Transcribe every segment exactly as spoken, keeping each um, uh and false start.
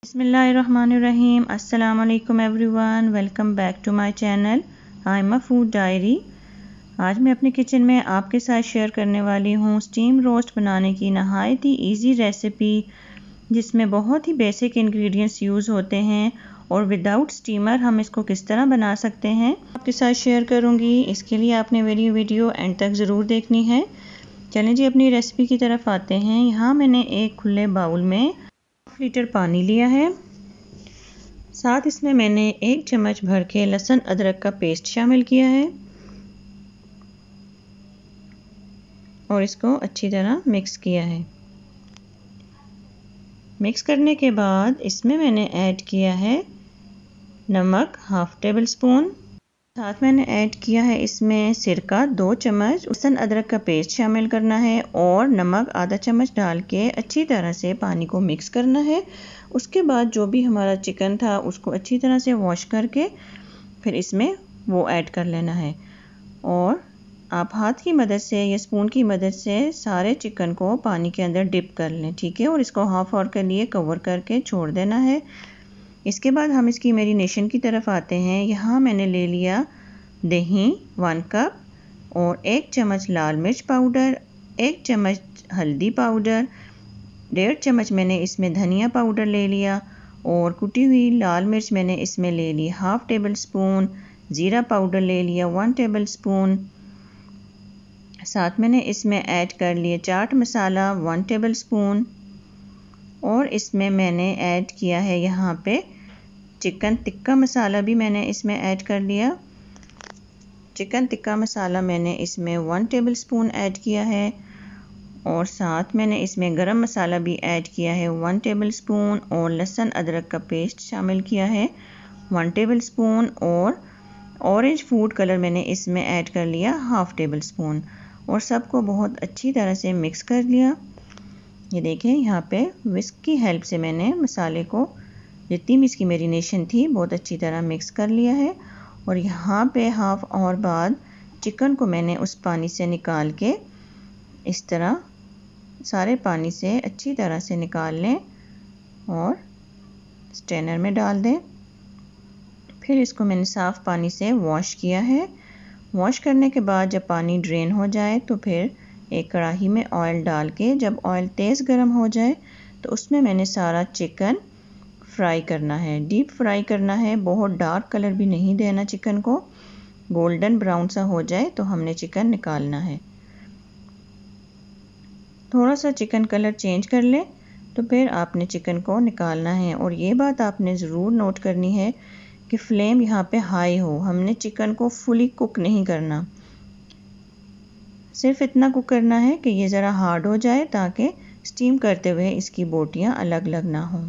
बिस्मिल्लाहिर्रहमानिर्रहीम। अस्सलाम वालेकुम everyone, welcome back to my channel Aima food diary. आज मैं अपने किचन में आपके साथ शेयर करने वाली हूँ स्टीम रोस्ट बनाने की नहायत ही इजी रेसिपी, जिसमें बहुत ही बेसिक इंग्रेडिएंट्स यूज़ होते हैं और विदाउट स्टीमर हम इसको किस तरह बना सकते हैं आपके साथ शेयर करूँगी। इसके लिए आपने मेरी वीडियो एंड तक ज़रूर देखनी है। चलें जी अपनी रेसिपी की तरफ आते हैं। यहाँ मैंने एक खुले बाउल में हाफ लीटर पानी लिया है। साथ इसमें मैंने एक चम्मच भर के लहसुन अदरक का पेस्ट शामिल किया है और इसको अच्छी तरह मिक्स किया है। मिक्स करने के बाद इसमें मैंने ऐड किया है नमक हाफ टेबल स्पून। साथ मैंने ऐड किया है इसमें सिरका दो चम्मच। लहसुन अदरक का पेस्ट शामिल करना है और नमक आधा चम्मच डाल के अच्छी तरह से पानी को मिक्स करना है। उसके बाद जो भी हमारा चिकन था उसको अच्छी तरह से वॉश करके फिर इसमें वो ऐड कर लेना है और आप हाथ की मदद से या स्पून की मदद से सारे चिकन को पानी के अंदर डिप कर लें, ठीक है। और इसको हाफ आवर के लिए कवर करके छोड़ देना है। इसके बाद हम इसकी मैरिनेशन की तरफ आते हैं। यहाँ मैंने ले लिया दही वन कप और एक चम्मच लाल मिर्च पाउडर, एक चम्मच हल्दी पाउडर, डेढ़ चम्मच मैंने इसमें धनिया पाउडर ले लिया और कुटी हुई लाल मिर्च मैंने इसमें ले ली हाफ टेबल स्पून, ज़ीरा पाउडर ले लिया वन टेबल स्पून। साथ मैंने इसमें ऐड कर लिए chaat masala one tablespoon और इसमें मैंने ऐड किया है यहाँ पे चिकन टिक्का मसाला भी मैंने इसमें ऐड कर लिया। चिकन टिक्का मसाला मैंने इसमें वन टेबल स्पून ऐड किया है और साथ मैंने इसमें गरम मसाला भी ऐड किया है वन टेबल स्पून और लहसुन अदरक का पेस्ट शामिल किया है वन टेबल स्पून और ऑरेंज फूड कलर मैंने इसमें ऐड कर लिया हाफ टेबल स्पून और सबको बहुत अच्छी तरह से मिक्स कर लिया। ये देखें यहाँ पे विस्क की हेल्प से मैंने मसाले को जितनी भी इसकी मैरिनेशन थी बहुत अच्छी तरह मिक्स कर लिया है। और यहाँ पे हाफ आवर बाद चिकन को मैंने उस पानी से निकाल के इस तरह सारे पानी से अच्छी तरह से निकाल लें और स्ट्रेनर में डाल दें। फिर इसको मैंने साफ़ पानी से वॉश किया है। वॉश करने के बाद जब पानी ड्रेन हो जाए तो फिर एक कढ़ाई में ऑयल डाल के जब ऑयल तेज़ गर्म हो जाए तो उसमें मैंने सारा चिकन फ्राई करना है, डीप फ्राई करना है। बहुत डार्क कलर भी नहीं देना चिकन को, गोल्डन ब्राउन सा हो जाए तो हमने चिकन निकालना है। थोड़ा सा चिकन कलर चेंज कर ले तो फिर आपने चिकन को निकालना है। और ये बात आपने ज़रूर नोट करनी है कि फ्लेम यहाँ पे हाई हो। हमने चिकन को फुली कुक नहीं करना, सिर्फ इतना कुक करना है कि ये ज़रा हार्ड हो जाए ताकि स्टीम करते हुए इसकी बोटियाँ अलग अलग ना हों।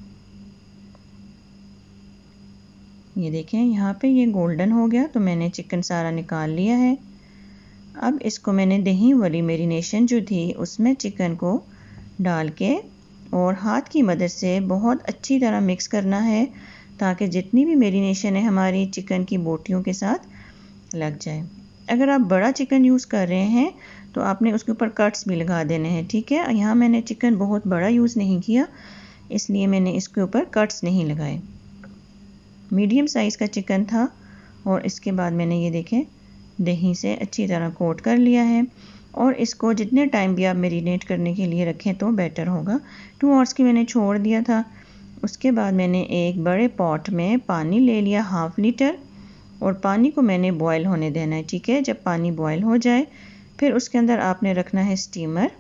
ये देखें यहाँ पे ये गोल्डन हो गया तो मैंने चिकन सारा निकाल लिया है। अब इसको मैंने दही वाली मैरिनेशन जो थी उसमें चिकन को डाल के और हाथ की मदद से बहुत अच्छी तरह मिक्स करना है ताकि जितनी भी मैरिनेशन है हमारी चिकन की बोटियों के साथ लग जाए। अगर आप बड़ा चिकन यूज़ कर रहे हैं तो आपने उसके ऊपर कट्स भी लगा देने हैं, ठीक है। यहाँ मैंने चिकन बहुत बड़ा यूज़ नहीं किया इसलिए मैंने इसके ऊपर कट्स नहीं लगाए। मीडियम साइज़ का चिकन था और इसके बाद मैंने ये देखें दही से अच्छी तरह कोट कर लिया है और इसको जितने टाइम भी आप मैरिनेट करने के लिए रखें तो बेटर होगा। टू आवर्स की मैंने छोड़ दिया था। उसके बाद मैंने एक बड़े पॉट में पानी ले लिया हाफ लीटर और पानी को मैंने बॉयल होने देना है, ठीक है। जब पानी बॉयल हो जाए फिर उसके अंदर आपने रखना है स्टीमर।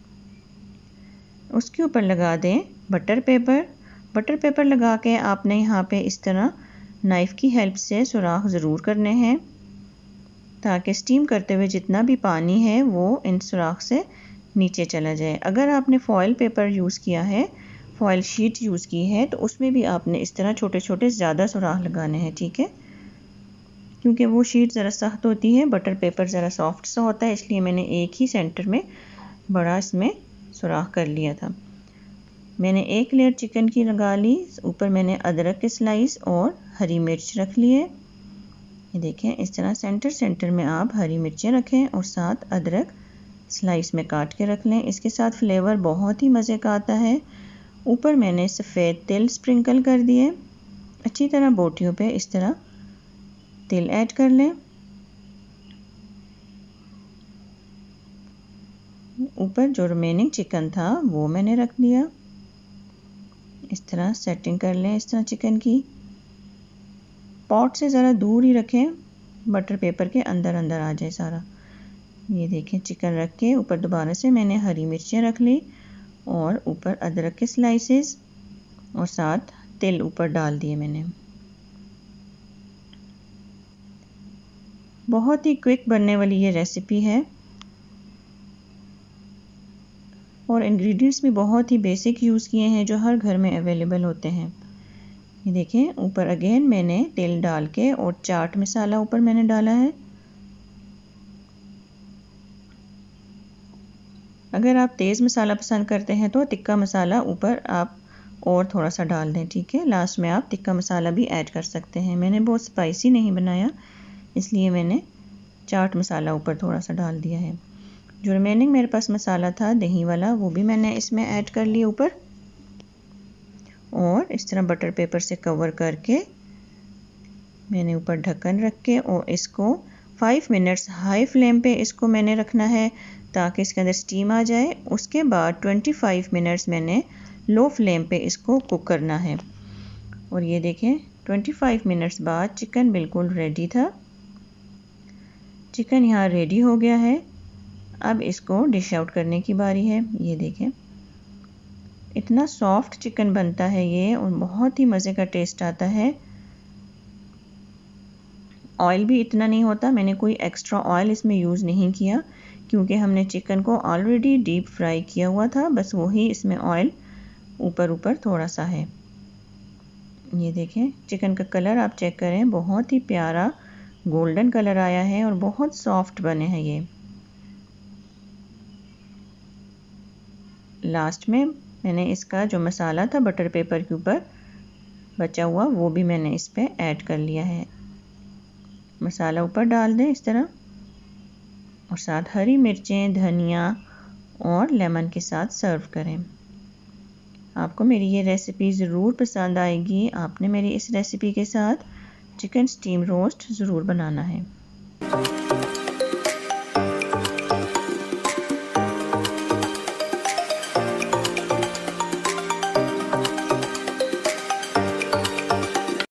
उसके ऊपर लगा दें बटर पेपर। बटर पेपर लगा के आपने यहाँ पे इस तरह नाइफ़ की हेल्प से सुराख ज़रूर करने हैं ताकि स्टीम करते हुए जितना भी पानी है वो इन सुराख से नीचे चला जाए। अगर आपने फॉयल पेपर यूज़ किया है, फॉयल शीट यूज़ की है तो उसमें भी आपने इस तरह छोटे छोटे ज़्यादा सुराख लगाने हैं, ठीक है, क्योंकि वो शीट ज़रा सख्त होती है, बटर पेपर ज़रा सॉफ्ट सा होता है, इसलिए मैंने एक ही सेंटर में बड़ा इसमें सुराख कर लिया था। मैंने एक लेयर चिकन की लगा ली, ऊपर मैंने अदरक के स्लाइस और हरी मिर्च रख लिए। ये देखें इस तरह सेंटर सेंटर में आप हरी मिर्चें रखें और साथ अदरक स्लाइस में काट के रख लें। इसके साथ फ्लेवर बहुत ही मज़े का आता है ऊपर मैंने सफ़ेद तिल स्प्रिंकल कर दिए। अच्छी तरह बोटियों पे इस तरह तिल ऐड कर लें। ऊपर जो रिमेनिंग चिकन था वो मैंने रख दिया। इस तरह सेटिंग कर लें इस तरह चिकन की। पॉट से ज़रा दूर ही रखें, बटर पेपर के अंदर अंदर आ जाए सारा। ये देखें चिकन रख के ऊपर दोबारा से मैंने हरी मिर्चें रख ली और ऊपर अदरक के स्लाइसेस और साथ तिल ऊपर डाल दिए मैंने। बहुत ही क्विक बनने वाली ये रेसिपी है और इंग्रेडिएंट्स भी बहुत ही बेसिक यूज़ किए हैं जो हर घर में अवेलेबल होते हैं। ये देखें ऊपर अगेन मैंने तिल डाल के और चाट मसाला ऊपर मैंने डाला है। अगर आप तेज़ मसाला पसंद करते हैं तो तिक्का मसाला ऊपर आप और थोड़ा सा डाल दें, ठीक है। लास्ट में आप तिक्का मसाला भी ऐड कर सकते हैं। मैंने बहुत स्पाइसी नहीं बनाया इसलिए मैंने चाट मसाला ऊपर थोड़ा सा डाल दिया है। जो रिमेनिंग मेरे पास मसाला था दही वाला वो भी मैंने इसमें ऐड कर लिया ऊपर और इस तरह बटर पेपर से कवर करके मैंने ऊपर ढक्कन रख के और इसको फाइव मिनट्स हाई फ्लेम पे इसको मैंने रखना है ताकि इसके अंदर स्टीम आ जाए। उसके बाद ट्वेंटी फाइव मिनट्स मैंने लो फ्लेम पे इसको कुक करना है। और ये देखें ट्वेंटी फाइव मिनट्स बाद चिकन बिल्कुल रेडी था। चिकन यहाँ रेडी हो गया है। अब इसको डिश आउट करने की बारी है। ये देखें इतना सॉफ्ट चिकन बनता है ये और बहुत ही मज़े का टेस्ट आता है। ऑयल भी इतना नहीं होता, मैंने कोई एक्स्ट्रा ऑयल इसमें यूज़ नहीं किया क्योंकि हमने चिकन को ऑलरेडी डीप फ्राई किया हुआ था, बस वही इसमें ऑयल ऊपर ऊपर थोड़ा सा है। ये देखें चिकन का कलर आप चेक करें, बहुत ही प्यारा गोल्डन कलर आया है और बहुत सॉफ्ट बने हैं ये। लास्ट में मैंने इसका जो मसाला था बटर पेपर के ऊपर बचा हुआ वो भी मैंने इस पे ऐड कर लिया है। मसाला ऊपर डाल दें इस तरह और साथ हरी मिर्चें, धनिया और लेमन के साथ सर्व करें। आपको मेरी ये रेसिपी ज़रूर पसंद आएगी। आपने मेरी इस रेसिपी के साथ चिकन स्टीम रोस्ट ज़रूर बनाना है।